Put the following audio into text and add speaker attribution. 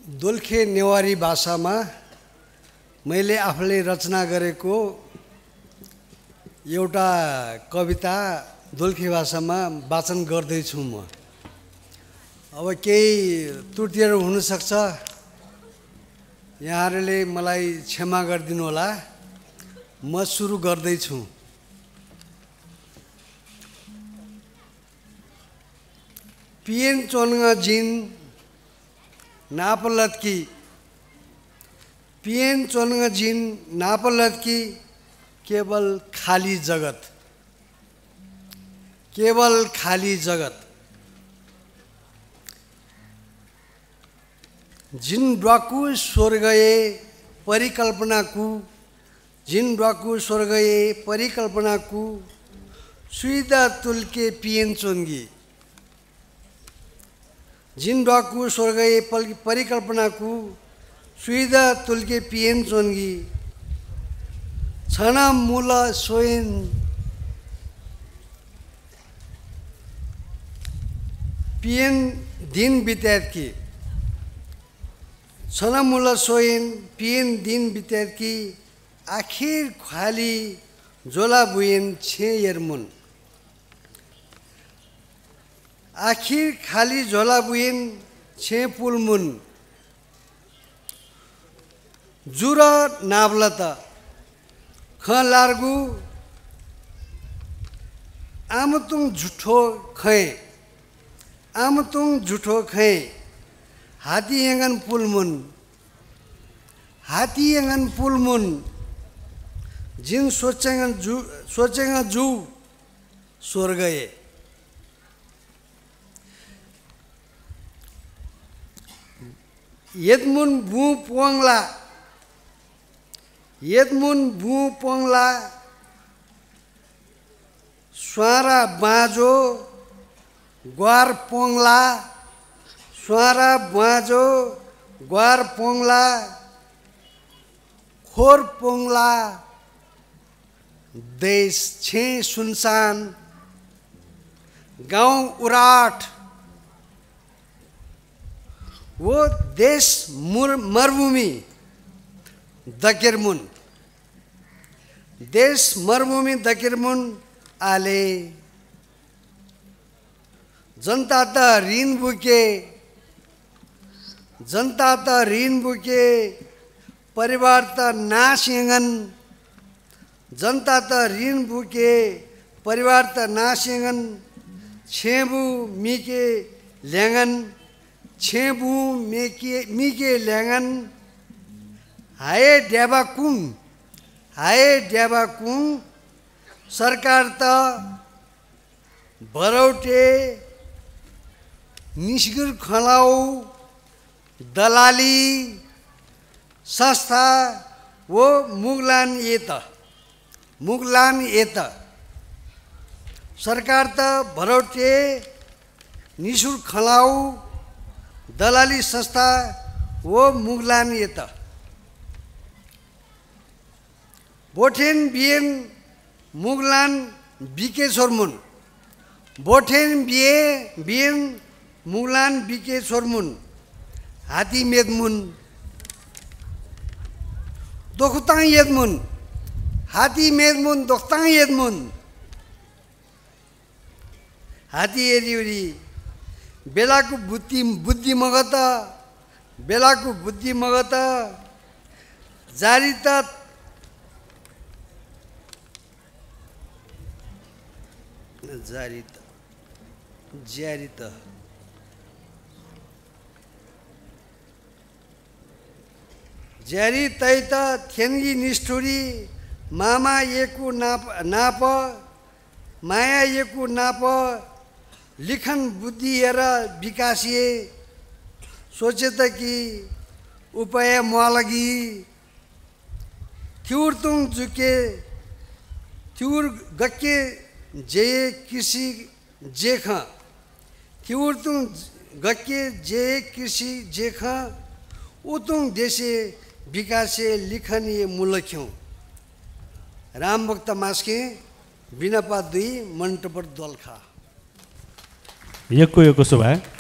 Speaker 1: दोलखे नेवारी भाषामा मैले आफूले रचना गरेको एउटा कविता दोलखे भाषामा वाचन गर्दैछु म। अब केही त्रुटिहरू हुन सक्छ, यहाँहरूले मलाई क्षमा गरिदिनु होला। म सुरु गर्दैछु। पिएन चोनगा जिन नापलतकी, पिएन चोनगा जिन नापलतकी, केवल खाली जगत, केवल खाली जगत। जिन ड्वाकु स्वर्गये परिकल्पनाकु, जिन ड्वाकु स्वर्गये परिकल्पनाकु, सुइदा तुलके पिएन चोनगी। जिन ड्वाकु स्वर्गये परिकल्पनाकु, सुइदा तुलके पिएन चोनगी। छना मूल सोइन पिएन दिन बित्यात की, छना मूल सोइन पिएन दिन बित्यात की। आखिर खाली जोला बुएन छे यरमुन, आखिर खाली झोला बुइन छे पुलमुन। जुरा नावलता ख लार्गु आमतुङ झुठो खै, आमतुङ झुठो खै। हाती यंगन पुलमुन, हाती यंगन पुलमुन। जिन सोचेंगा जू स्वर्गये। यदमुन बु पोंगला, यदमुन बु पोंगला। स्वारा बाजो ग्वार पोंगला, स्वारा बाजो ग्वार पोंगला। खोर पोंगला देश छे सुनसान, गांव उराट। वो देश मरुभूमि दकिरमुन, देश मरुभूमि दकिरमुन आले। जनता त ऋण बुके, जनता त ऋण बुके। परिवार त नाश यंगन, जनता त ऋण बुके। परिवार त नाश यंगन। छेबु मिके ल्याङन, छेबु मिके ल्याङन। हाय ड्याबा कुङ, हाय ड्याबा कुङ। सरकार त भरौटे निस्गिर खलाउ। दलाली संस्था वो मुगलान एत, मुगलान एत। सरकार त भरौटे निसुर खलाउ। दलाली संस्था वो मुगलान एत। बोठेन बिएन मुगलान बिके सोरमुन, बोठेन बिएन मुगलान बिके सोरमुन। हाती मेदमुन दोखताङ यदमुन, हाती मेदमुन दोखताङ यदमुन। हाती एरिउरी बेलाको बुद्धि मगत, बेलाको बुद्धि मगत। जारी त जारी त जारी त जारी तैत थेन्गी निष्ठुरी। मामा येकु नाप, माया येकु नाप। लिखन बुद्धि हेर विकासिए। सोचे त कि उपाय मलगी। थ्युर तुङ जुके, थ्युर गक्के जे कृषि जेख। थ्युर तुङ गक्के जे कृषि जेख। उतुङ देशे विकासे लिखनीय मुलख्यौँ। राम भक्त मास्के बिनापा 2 मन्टपर दोलखा।
Speaker 2: यको सुभाय।